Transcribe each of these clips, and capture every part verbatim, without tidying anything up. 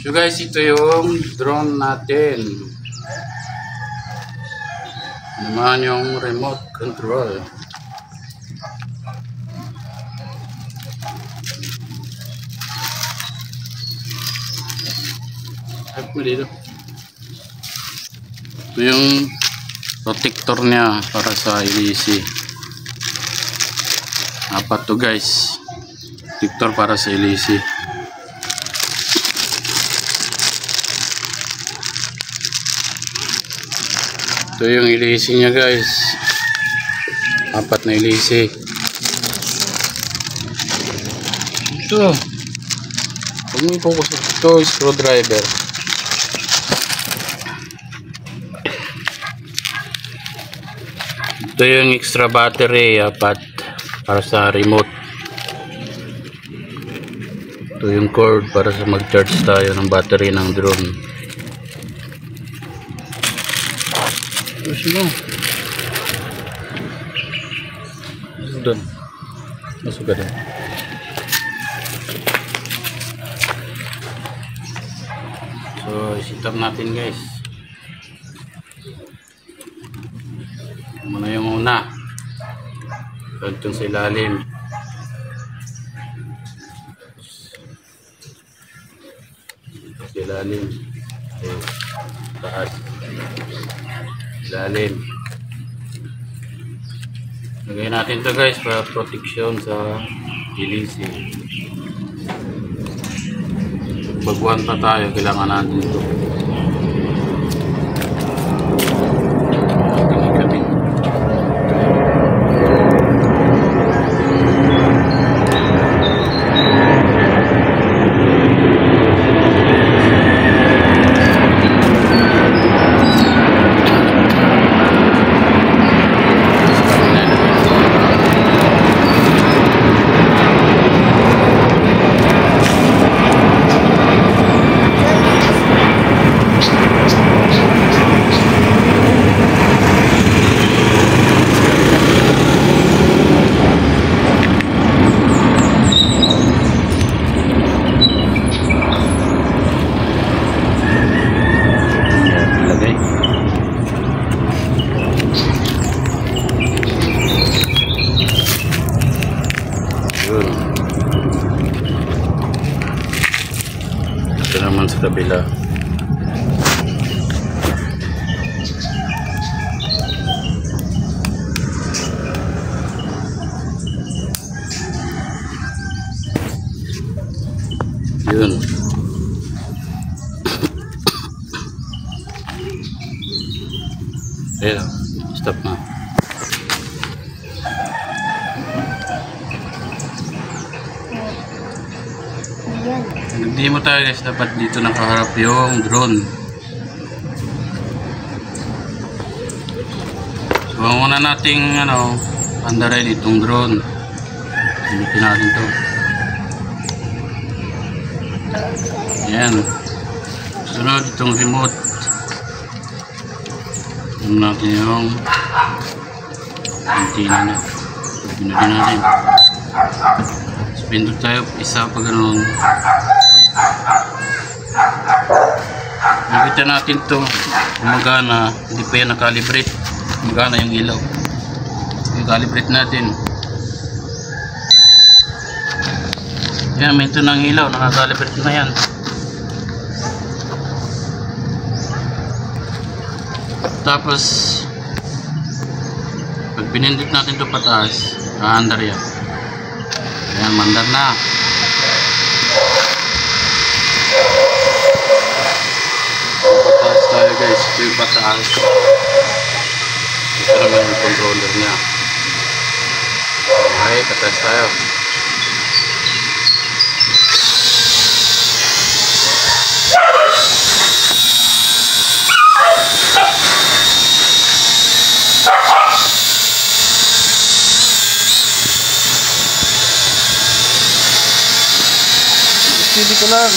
So guys, ito yung drone natin. Naman yung remote control. At mo dito. Ito yung protector niya para sa L E C. Apat to guys. Protector para sa L E C. Ito yung L E C niya guys. Apat na L E C. Ito. Huwag mo i-focus. Ito screwdriver. Ito yung extra battery. Apat. Para sa remote. Ito yung cord para sa mag-charge tayo ng battery ng drone. Terus mo. Masuk doon. Masuk ka doon. So, isitap natin guys. Muna yung una. Itong sa ilalim. Sa ilalim. Okay. Taas. Ilalim. Lagay natin to guys para protection sa L E C. Baguhan pa tayo, kailangan natin ito. Ito naman sa kabila. Yun. Ayan. Stop na. Nag-demo tayo guys, dapat dito nakaharap yung drone. So muna nating ano, andarin itong drone. Gamitin natin to. Ayan. Sunod itong remote. Tignan natin yung antenna na. Pinagin natin. So pindot tayo isa pa ganoon. Nakita natin to gumagana, hindi pa yan nakalibrate, gumagana yung ilaw. I-calibrate natin. Yan, may ito ng ilaw, nakakalibrate na yan. Tapos pag pinindot natin to pataas, aandar yan. Ayan, mandar na. Pataas tayo guys, ito yung pataas. Ito naman yung controller nya. Okay, pataas tayo. Hindi ko lang.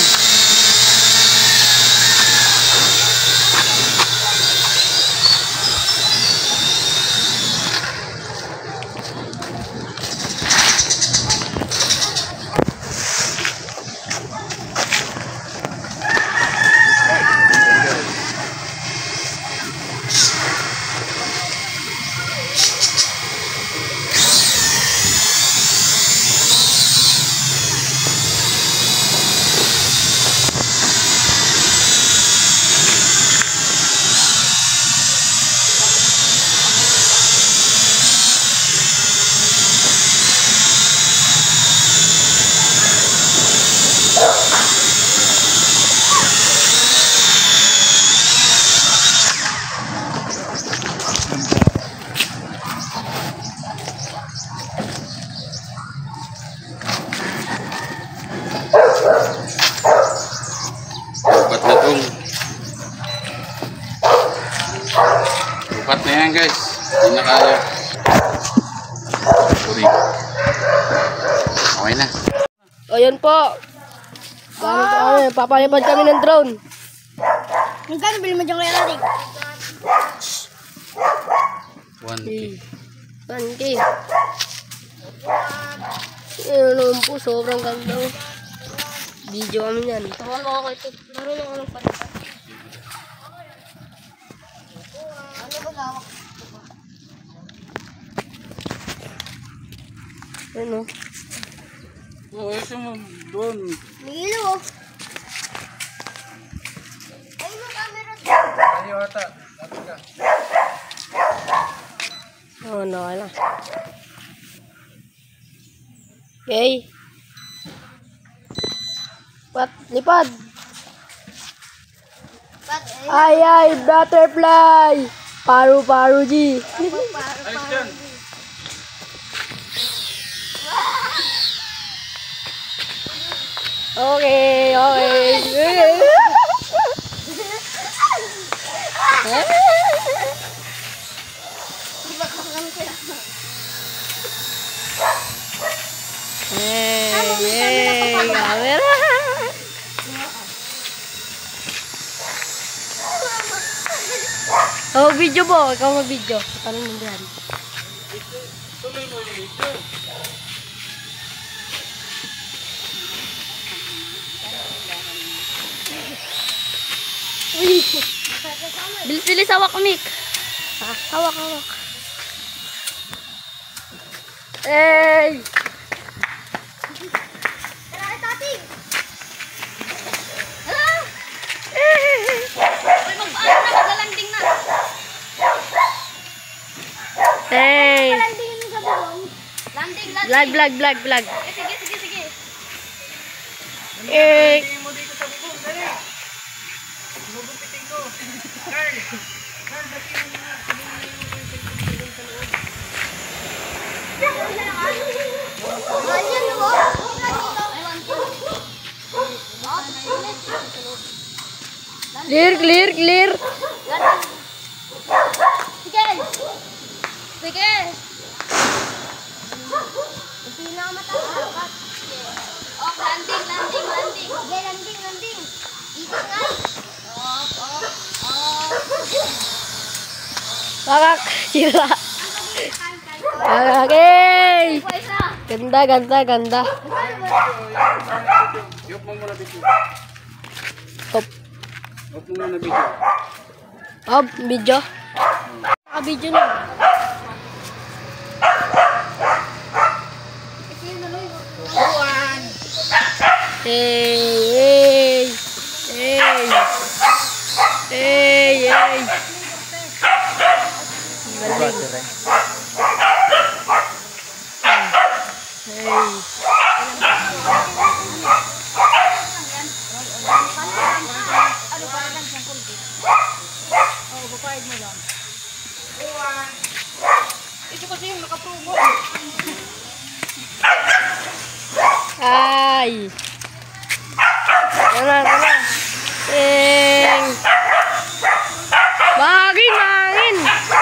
Sapat na yan guys. Hindi na kaya. Sorry. Okay na. Ayun po. Gamit ko kami. Papalipad kami ng drone. Magkano bili mo dyan kaya natin? one K. one K. Ayun naman po. Sobrang ganda. Video kami yan. Tawag ako kayo ito. Naroon ako ng palitan. Ano ba lawak? Ayun o. Oh, ayos yung doon. May ilaw oh. Ayun ang camera. Ayaw ata. Lapit ka. Oo, oh, no, wala. Okay. Pat, lipad. Pat, Ay, ay, butterfly. Paru, paru, G. Alis dyan. Okay, okay. Hey, hey, camera. Oh, video po. Ikaw mag-video. Parang nandiyan. Tuloy mo yung video. Uy. Bilis-bilis hawak, Mick. Ah, hawak, hawak. Hey! tara, tating. Uy, magpaano na, maglalanding na. Hey! Landing mo sa bulong. Landing, landing. Vlog, vlog, vlog, vlog. Eh, sige, sige, sige. Eh, Tingin mo dito sa bubong. Dali. Bubupitin ko. Carl. Carl, dati mo na. Sabihin mo yung yung sa loob. Ganyan, no? I want to. clear, clear, clear. Sige. Sige. Hindi na ako matatakas. Oh, landing, landing, landing. Sige, landing, landing. Ikot nga. Oh, oh, oh. Kakak, sira. Okay. Pwes na. Ganda, ganda, ganda. Yup mo muna video. Top. Yup mo muna video. Oh, video. Naka-video na. Hey, hey, hey, hey, hey. Galing. Hey. Ano pa lang siyang kulbit? Oo, papayad mo lang. Ito kasi yung nakapromo. Ay. Tara, tara. Ting. Bagin, bagin.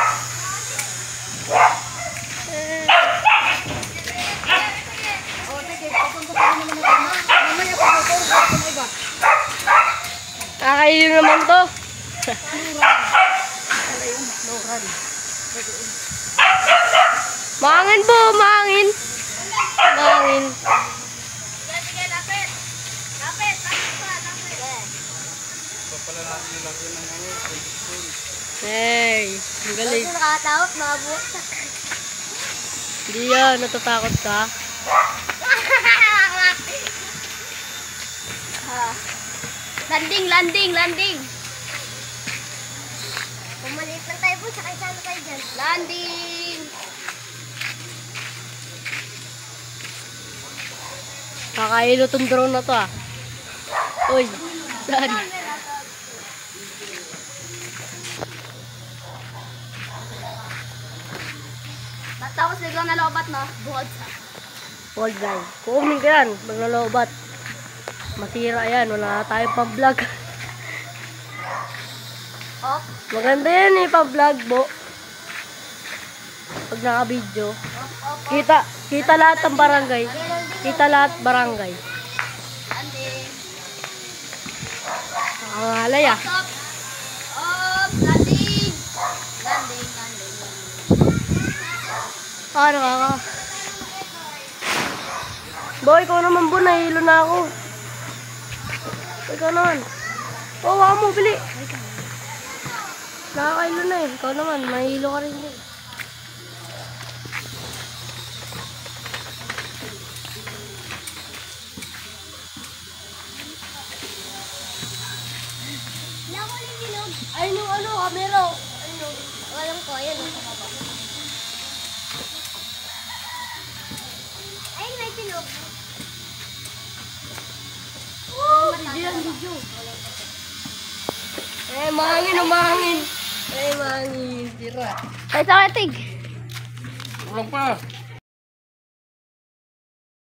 Oo, sige, papunta pa naman na naman. Mamaya pa ako sa iba. Kakainin naman to. Mangin po, mangin. Mangin. Sige, sige, lapit. Lapit, lapit pa, lapit. Hey, ang galing. Huwag nakatawag, mabusak. Hindi yan, natatakot ka. Landing, landing, landing. Pumalit lang tayo po, sakay saan tayo dyan. Landing. Kakailo tong drone na to ah. Uy, saan? Tapos biglang nalobat, no? Buhod sa. Hold drive. Kukumin ka yan, maglalobat. Masira yan, wala na tayong pang-vlog. Oh, Maganda yan eh, pang-vlog, bo. naka-video. Kita, kita lahat ng barangay. Kita lahat barangay. Landing. Ang alay ah. Stop. Up. Landing. Landing, landing, landing. Ah, nakaka. Boy, ikaw naman po, nahilo na ako. Ikaw naman. Oh, waka mo, bili. Nakakailo na eh. Ikaw naman, mahilo ka rin eh. Wala ko rin bilog. Ayun yung ano, kamera. Ayun o. Walang ko. Ayun o. Ayun, may bilog. Oh, video yan, video. Eh, mahangin, umahangin. Eh, mahangin. Tira. Ay, sa katig. Tulog pa.